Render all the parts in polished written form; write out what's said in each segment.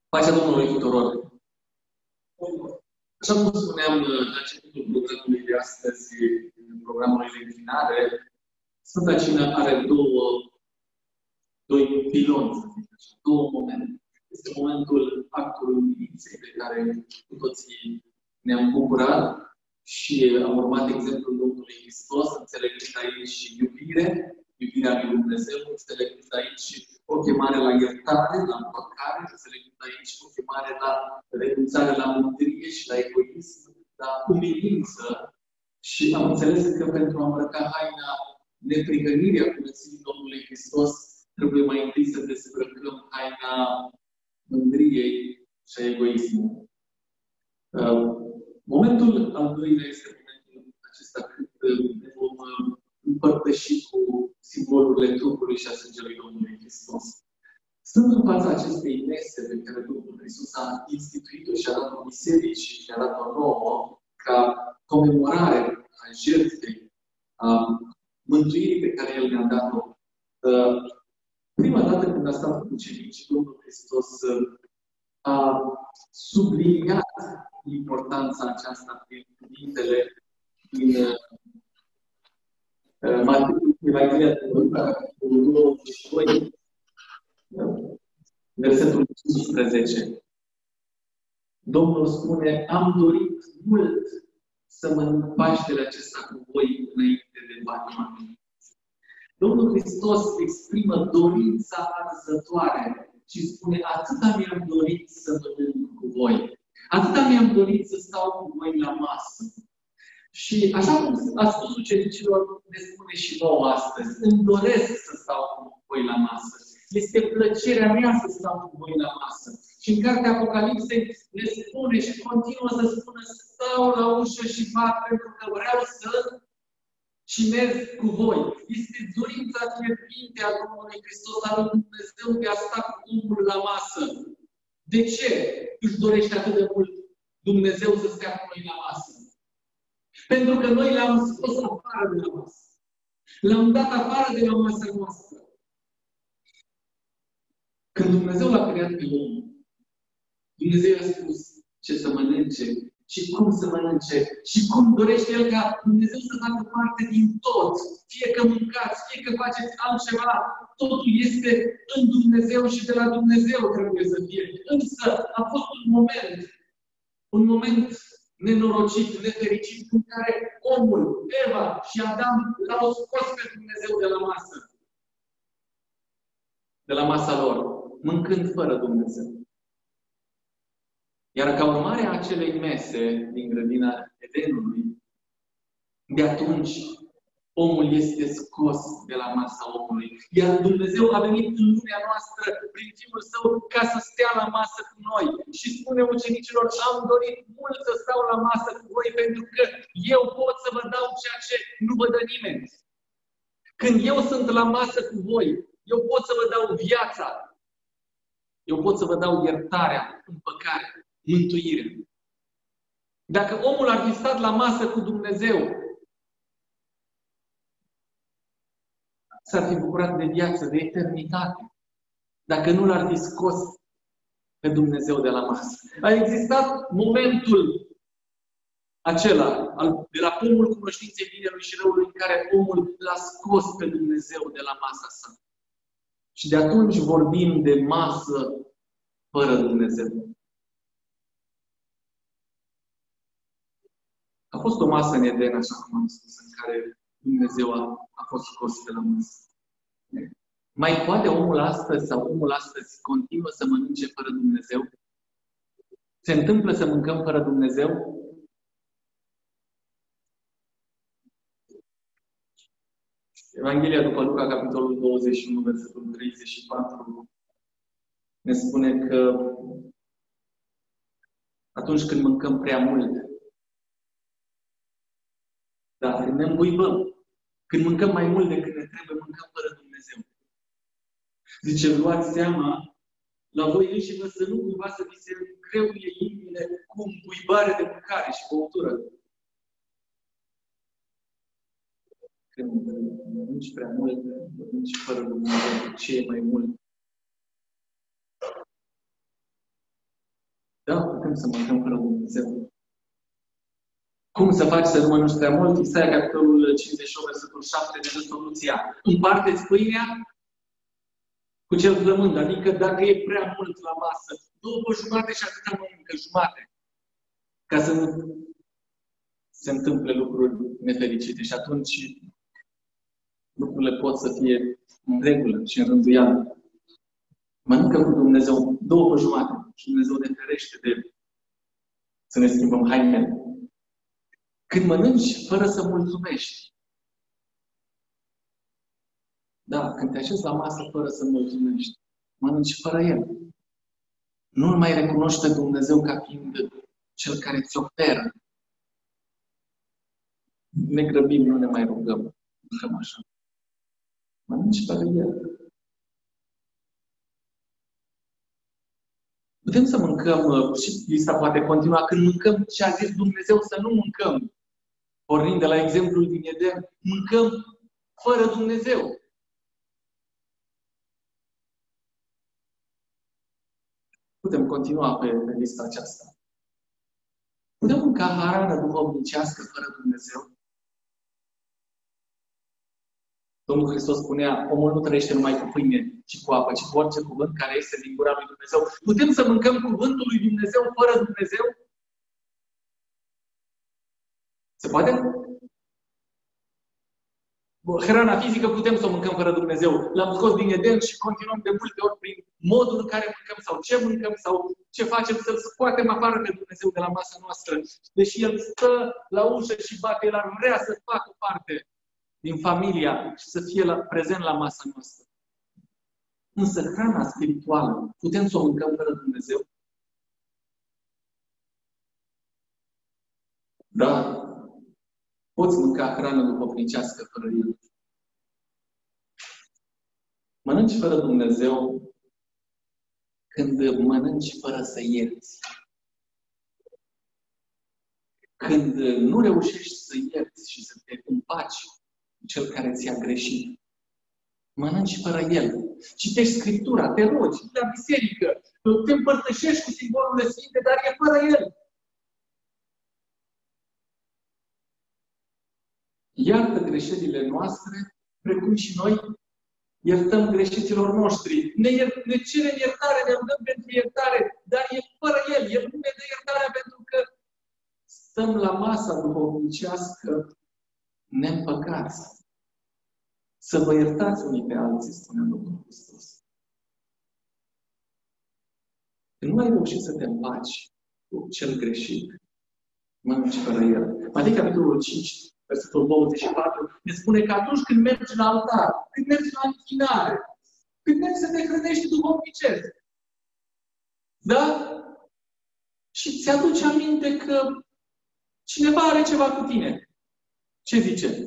Pacea Domnului tuturor! Așa cum spuneam la începutul programului de astăzi, programului de închinare, Sfânta Cină are doi piloni, să zic așa, două momente. Este momentul actului umilinței pe care cu toții ne-am bucurat și am urmat exemplul Domnului Hristos, înțelegând aici iubirea lui Dumnezeu, înțelegând aici o chemare la iertare, la împăcare, înțelegând aici o chemare la renunțare la mândrie și la egoism, la umilință. Și am înțeles că pentru a îmbrăca haina neprihănirii a curățirii Domnului Hristos, trebuie mai întâi să dezbrăcăm haina mândriei și a egoismului. Momentul al doilea este momentul acesta când ne vom împărtăși cu simbolurile trupului și a sângelui Domnului Hristos. Stând în fața acestei mese pe care Domnul Hristos a instituit-o și a dat-o bisericii și a dat-o nouă ca comemorare a jertfei, a mântuirii pe care El ne-a dat-o. Prima dată când a stat cu ucenicii, Domnul Hristos a subliniat importanța aceasta prin cuvintele din Evanghelia de Luca, capitolul 22, versetul 15. Domnul spune: am dorit mult să mănânc Paștele acesta cu voi înainte de patima mea. Domnul Hristos exprimă dorința arzătoare și spune: atâta mi-am dorit să mănânc cu voi. Atâta mi-am dorit să stau cu voi la masă. Și așa cum a spus ucenicilor, ne spune și nouă astăzi: îmi doresc să stau cu voi la masă. Este plăcerea mea să stau cu voi la masă. Și în cartea Apocalipsei ne spune și continuă să spună: stau la ușă și bat pentru că vreau să cinez cu voi. Este dorința fierbinte a Domnului Hristos, al lui Dumnezeu, de a sta cu omul la masă. De ce își dorește atât de mult Dumnezeu să stea cu noi la masă? Pentru că noi l-am scos afară de la masă. L-am dat afară de la masa noastră. Când Dumnezeu l-a creat pe om, Dumnezeu a spus ce să mănânce și cum să mănânce și cum dorește El ca Dumnezeu să facă parte din tot. Fie că mâncați, fie că faceți altceva, totul este în Dumnezeu și de la Dumnezeu trebuie să fie. Însă a fost un moment nenorocit, nefericit, în care omul, Eva și Adam l-au scos pe Dumnezeu de la masă. De la masa lor, mâncând fără Dumnezeu. Iar ca urmare a acelei mese din grădina Edenului, de atunci omul este scos de la masa omului. Iar Dumnezeu a venit în lumea noastră prin Fiul Său ca să stea la masă cu noi. Și spune ucenicilor: am dorit mult să stau la masă cu voi pentru că eu pot să vă dau ceea ce nu vă dă nimeni. Când eu sunt la masă cu voi, eu pot să vă dau viața. Eu pot să vă dau iertarea, împăcarea, mântuirea. Dacă omul ar fi stat la masă cu Dumnezeu, s-ar fi bucurat de viață, de eternitate, dacă nu l-ar fi scos pe Dumnezeu de la masă. A existat momentul acela, de la pomul cunoștinței binelui și răului, în care omul l-a scos pe Dumnezeu de la masa sa. Și de atunci vorbim de masă fără Dumnezeu. A fost o masă în Eden, așa cum am spus, în care Dumnezeu a fost scos de la masă. Mai poate omul astăzi sau omul astăzi continuă să mănânce fără Dumnezeu? Se întâmplă să mâncăm fără Dumnezeu? Evanghelia după Luca, capitolul 21, versetul 34, ne spune că atunci când mâncăm prea mult, dar când ne îmbuibăm, când mâncăm mai mult decât ne trebuie, mâncăm fără Dumnezeu. Zice: luați seama la voi înși vă să nu cumva să vi se greuie inimile cu îmbuibare de mâncare și băutură. Când mănânci prea mult, mănânci fără Dumnezeu, ce e mai mult. Da, putem să mâncăm fără Dumnezeu. Cum să faci să nu mănânci prea mult? Isaia, capitolul 58, versetul 7, ne dă soluția. Împarte-ți pâinea cu cel flămând. Adică dacă e prea mult la masă, 2,5 și atâta mănâncă, jumate. Ca să nu se întâmple lucruri nefericite. Și atunci lucrurile pot să fie în regulă și în rânduială. Mănâncă cu Dumnezeu 2,5 și Dumnezeu ne ferește de să ne schimbăm hainele. Când mănânci fără să mulțumești. Da, când te așezi la masă fără să mulțumești, mănânci fără El. Nu-L mai recunoști pe Dumnezeu ca fiind Cel care ți oferă. Ne grăbim, nu ne mai rugăm. Mâncăm așa. Mănânci fără El. Putem să mâncăm, și lista poate continua, când mâncăm ce a zis Dumnezeu să nu mâncăm. Pornind de la exemplul din Eden, mâncăm fără Dumnezeu. Putem continua pe lista aceasta. Putem mânca hrană duhovnicească fără Dumnezeu? Domnul Hristos spunea, omul nu trăiește numai cu pâine, ci cu apă, ci cu orice cuvânt care este din gura lui Dumnezeu. Putem să mâncăm cuvântul lui Dumnezeu fără Dumnezeu? Se poate? Hrana fizică putem să o mâncăm fără Dumnezeu. L-am scos din Eden și continuăm de multe ori prin modul în care mâncăm sau ce mâncăm sau ce facem să-L scoatem afară pe Dumnezeu de la masa noastră. Deși El stă la ușă și bate, El ar vrea să facă parte din familia și să fie prezent la masa noastră. Însă hrana spirituală putem să o mâncăm fără Dumnezeu? Da. Poți mânca hrană duhovnicească fără El. Mănânci fără Dumnezeu când mănânci fără să ierți. Când nu reușești să ierți și să te împaci cu Cel care ți-a greșit. Mănânci fără El. Citești Scriptura, te rogi la biserică, te împărtășești cu simbolurile sfinte, dar e fără El. Iartă greșelile noastre, precum și noi iertăm greșiților noștri. Ne cerem iertare, ne rugăm pentru iertare, dar e fără El. El nu ne dă iertarea pentru că stăm la masa duhovnicească neîmpăcați. Să vă iertați unii pe alții, spune Domnul Hristos. Când nu ai reușit să te împaci cu cel greșit, mănânci fără El. Matei, capitolul 5, versetul 24, ne spune că atunci când mergi la altar, când mergi la închinare, când mergi să te hrănești duhovnicesc, da? Și ți-aduci aminte că cineva are ceva cu tine. Ce zice?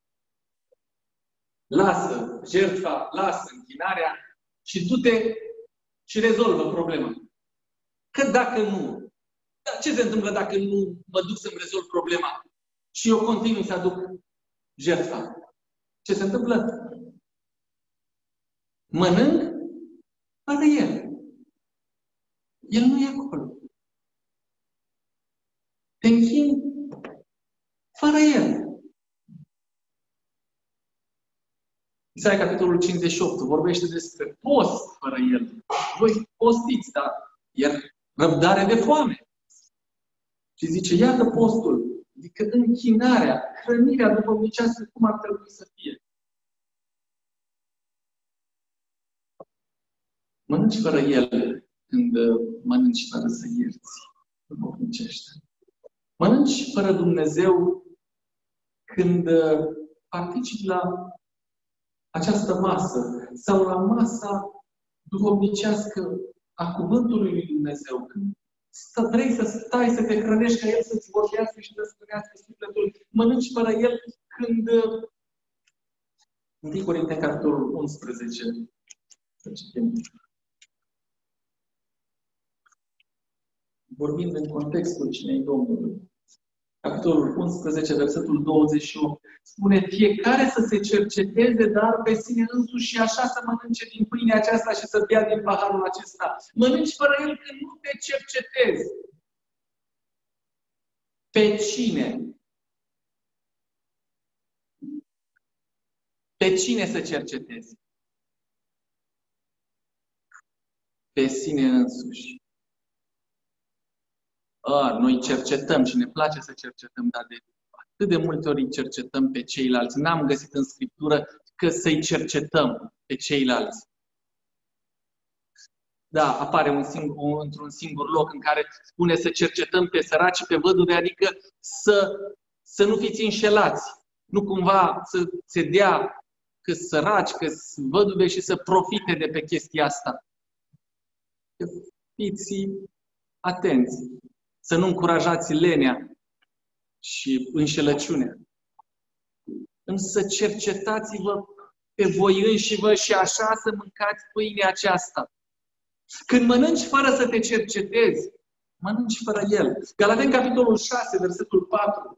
Lasă jertfa, lasă închinarea și du-te și rezolvă problema. Că dacă nu, dar ce se întâmplă dacă nu mă duc să-mi rezolv problema și eu continui să aduc jertfa? Ce se întâmplă? Mănânc fără El. El nu e acolo. Te închin fără El. Isaia, capitolul 58, vorbește despre post fără El. Voi postiți, dar iar răbdare de foame. Și zice, iată postul, adică închinarea, hrănirea duhovnicească, cum ar trebui să fie. Mănânci fără El când mănânci fără să ierți duhovnicește. Mănânci fără Dumnezeu când participi la această masă sau la masa duhovnicească a Cuvântului lui Dumnezeu. Când vrei să stai, să te hrănești ca El să-ți vorbească și să-ți hrănească sufletul. Mănânci fără El când 1 Corinteni, capitolul 11. Să citim. Vorbind în contextul cinei Domnului. Capitolul 11, versetul 28. Spune, fiecare să se cerceteze, dar pe sine însuși și așa să mănânce din pâinea aceasta și să bea din paharul acesta. Mănânci fără El când nu te cercetezi. Pe cine? Pe cine să cercetezi? Pe sine însuși. Noi cercetăm și ne place să cercetăm, dar de atât de multe ori îi cercetăm pe ceilalți. N-am găsit în Scriptură că să-i cercetăm pe ceilalți. Da, apare într-un singur loc în care spune să cercetăm pe săraci și pe văduve, adică să nu fiți înșelați. Nu cumva să se dea că-s săraci, că-s văduve și să profite de pe chestia asta. Fiți atenți. Să nu încurajați lenea și înșelăciunea. Însă cercetați-vă pe voi înși-vă și așa să mâncați pâinea aceasta. Când mănânci fără să te cercetezi, mănânci fără el. Galateni, capitolul 6, versetul 4.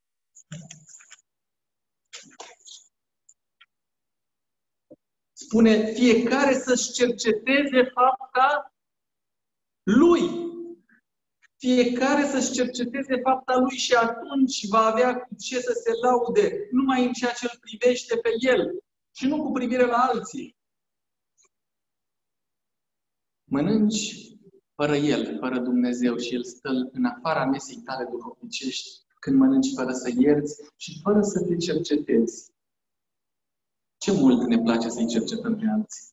Spune, fiecare să-și cerceteze fapta lui. Fiecare să-și cerceteze fapta lui și atunci va avea cu ce să se laude, numai în ceea ce îl privește pe el și nu cu privire la alții. Mănânci fără el, fără Dumnezeu și el stă în afara mesei tale duhovnicești când mănânci fără să ierți și fără să te cercetezi. Ce mult ne place să-i cercetăm pe alții.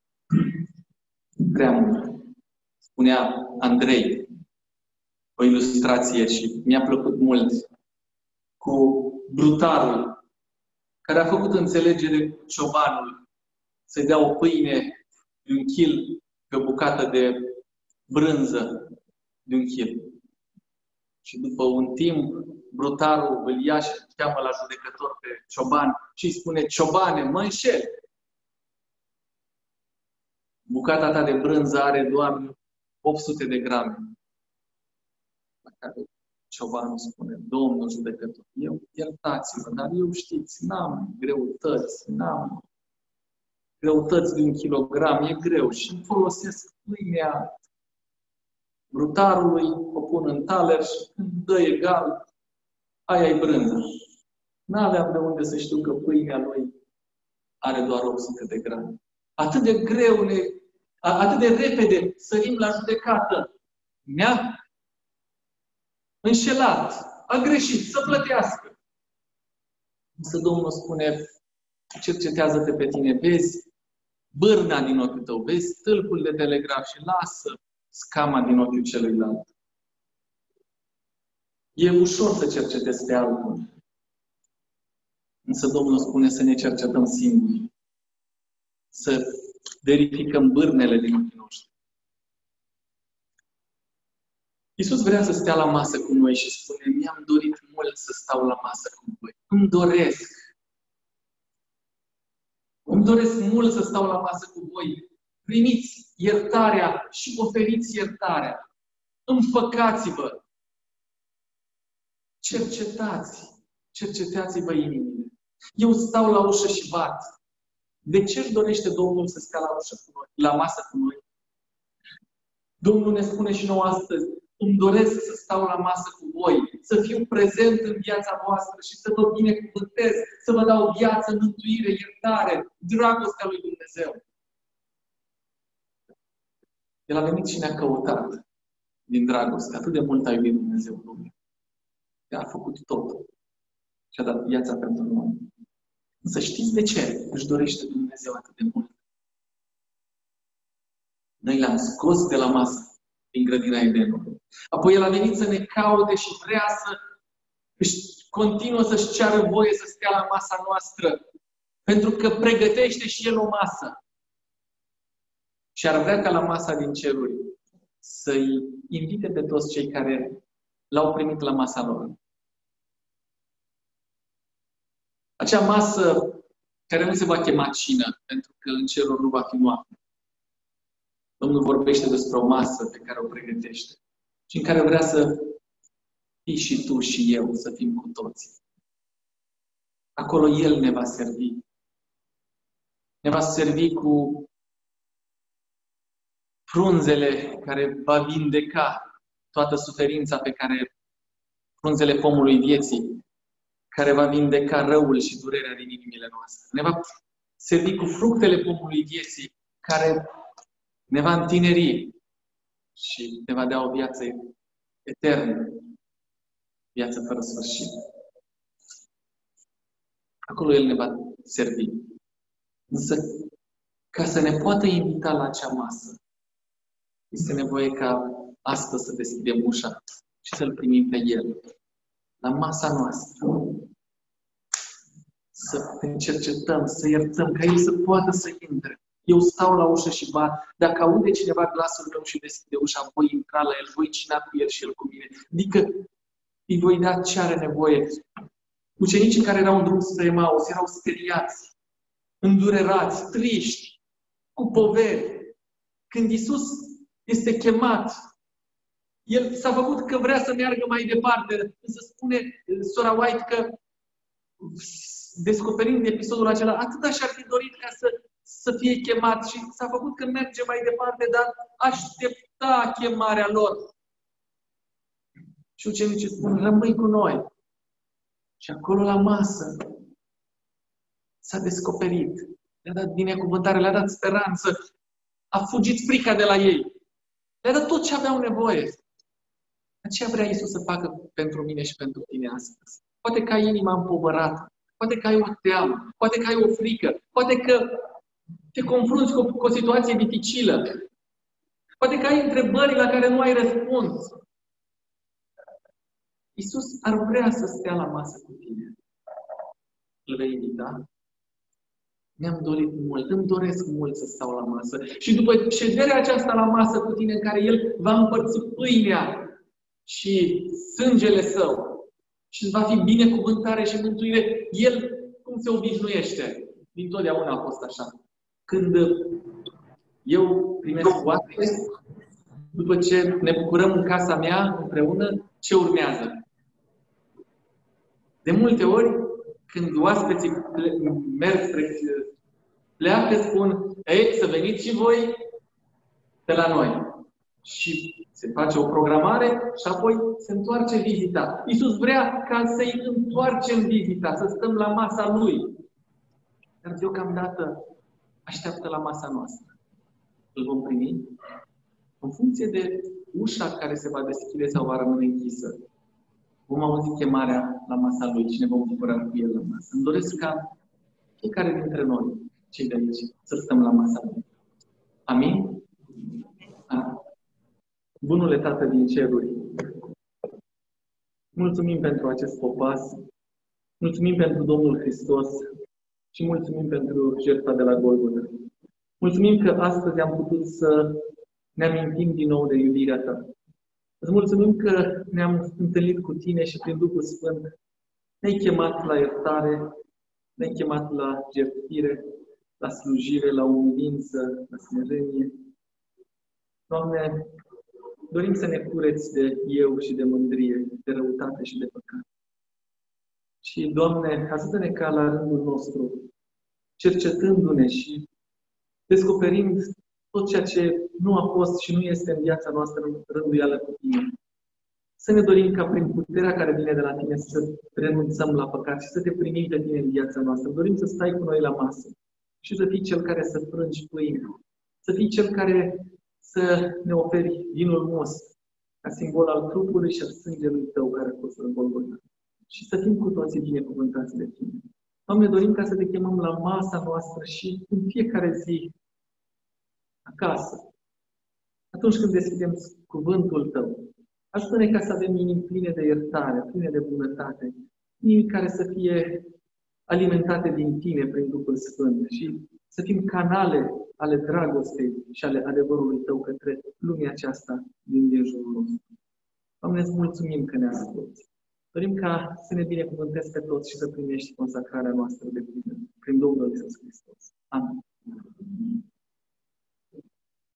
Prea mult. Spunea Andrei, o ilustrație și mi-a plăcut mult, cu brutarul, care a făcut înțelegere cu ciobanul să-i dea o pâine de un kil pe o bucată de brânză de un kil. Și după un timp, brutarul îl ia și îl cheamă la judecător pe cioban și îi spune, ciobane, mă înșeli. Bucata ta de brânză are doar 800 de grame. La care ciobanul spune, domnul judecător, iertați-mă, dar eu știți, n-am greutăți de 1 kilogram, e greu și folosesc pâinea brutarului, o pun în taler și când dă egal, aia-i brânză. N-aveam de unde să știu că pâinea lui are doar 800 de grame. Atât de greu, atât de repede sărim la judecată. Ne-a înșelat, a greșit, să plătească. Însă Domnul spune, cercetează-te pe tine, vezi bârna din ochiul tău, vezi stâlpul de telegraf și lasă scama din ochiul celuilalt. E ușor să cercetezi pe altul. Însă Domnul spune să ne cercetăm singuri. Să verificăm bârnele din ochii noștri. Iisus vrea să stea la masă cu noi și spune, mi-am dorit mult să stau la masă cu voi. Îmi doresc mult să stau la masă cu voi. Primiți iertarea și oferiți iertarea. Înfăcați-vă. Cercetați-vă inimile. Eu stau la ușă și bat. De ce își dorește Domnul să stea la ușă cu noi, la masă cu noi? Domnul ne spune și nouă astăzi, îmi doresc să stau la masă cu voi, să fiu prezent în viața voastră și să vă binecuvântez, să vă dau viață, mântuire, iertare, dragostea lui Dumnezeu. El a venit și ne-a căutat din dragoste. Atât de mult a iubit Dumnezeu lumea. El a făcut totul. Și a dat viața pentru noi. Însă știți de ce își dorește Dumnezeu atât de mult? Noi l-am scos de la masă din grădina Edenului. Apoi El a venit să ne caute și vrea să continuă să-și ceară voie să stea la masa noastră. Pentru că pregătește și El o masă. Și ar vrea ca la masa din ceruri să-i invite pe toți cei care l-au primit la masa lor. Acea masă care nu se va chema cină, pentru că în ceruri nu va fi noapte. Domnul vorbește despre o masă pe care o pregătește și în care vrea să fii și tu și eu, să fim cu toții. Acolo El ne va servi. Ne va servi cu frunzele care va vindeca toată suferința pe care frunzele pomului vieții, care va vindeca răul și durerea din inimile noastre. Ne va servi cu fructele pomului vieții, care ne va întineri și ne va da o viață eternă, viață fără sfârșit. Acolo El ne va servi. Însă, ca să ne poată invita la acea masă, este nevoie ca astăzi să deschidem ușa și să-L primim pe El, la masa noastră. Să ne cercetăm, să iertăm, ca El să poată să intre. Eu stau la ușă și bat. Dacă aude cineva glasul meu și deschide ușa, voi intra la El, voi cina cu El și El cu mine. Adică îi voi da ce are nevoie. Ucenicii care erau în drum spre Emaus erau speriați, îndurerați, triști, cu poveri. Când Iisus este chemat, El s-a făcut că vrea să meargă mai departe. Însă spune sora White că, descoperind episodul acela, atât și-ar fi dorit ca să fie chemat și s-a făcut că merge mai departe, dar aștepta chemarea lor. Și ucenicii spun, rămâi cu noi. Și acolo la masă s-a descoperit. Le-a dat binecuvântare, le-a dat speranță. A fugit frica de la ei. Le-a dat tot ce aveau nevoie. Ce vrea Iisus să facă pentru mine și pentru tine astăzi? Poate că ai inima împovărată. Poate că ai o teamă. Poate că ai o frică. Poate că te confrunți cu o situație dificilă. Poate că ai întrebări la care nu ai răspuns. Iisus ar vrea să stea la masă cu tine. Îl vei invita? Mi-am dorit mult, îmi doresc mult să stau la masă. Și după șederea aceasta la masă cu tine, în care El va împărți pâinea și sângele Său și îți va fi binecuvântare și mântuire, El, cum se obișnuiește, dintotdeauna a fost așa. Când eu primesc oaspeți, după ce ne bucurăm în casa mea împreună, ce urmează? De multe ori, când oaspeții merg spre pleacă, spun, ei, să veniți și voi pe la noi. Și se face o programare și apoi se întoarce vizita. Iisus vrea ca să-i întoarcem vizita, să stăm la masa Lui. Dar deocamdată așteaptă la masa noastră. Îl vom primi în funcție de ușa care se va deschide sau va rămâne închisă. Vom auzi chemarea la masa Lui și ne vom bucura cu El la masă. Îmi doresc ca fiecare dintre noi, cei de aici, să stăm la masa Lui. Amin? Bunule Tată din ceruri, mulțumim pentru acest popas, mulțumim pentru Domnul Hristos și mulțumim pentru jertfa de la Golgota. Mulțumim că astăzi am putut să ne amintim din nou de iubirea Ta. Îți mulțumim că ne-am întâlnit cu Tine și prin Duhul Sfânt ne-ai chemat la iertare, ne-ai chemat la jertfire, la slujire, la umilință, la smerenie. Doamne, dorim să ne cureți de eu și de mândrie, de răutate și de păcat. Și, Doamne, ajută-ne ca la rândul nostru, cercetându-ne și descoperind tot ceea ce nu a fost și nu este în viața noastră în rânduială cu Tine. Să ne dorim ca prin puterea care vine de la Tine să renunțăm la păcat și să Te primim pe Tine în viața noastră. Dorim să stai cu noi la masă și să fii Cel care să frângi pâine, să fii Cel care să ne oferi vinul most, ca simbol al trupului și al sângelui Tău care a fost în Golgota. Și să fim cu toții binecuvântați de Tine. Doamne, dorim ca să Te chemăm la masa noastră și în fiecare zi acasă. Atunci când deschidem cuvântul Tău, ajută-ne ca să avem inimi pline de iertare, pline de bunătate, inimi care să fie alimentate din Tine prin Duhul Sfânt și să fim canale ale dragostei și ale adevărului Tău către lumea aceasta din jurul nostru. Doamne, îți mulțumim că ne asculți. Dorim ca să ne binecuvântezi pe toți și să primești consacrarea noastră de Tine, prin Domnul Iisus Hristos. Amin.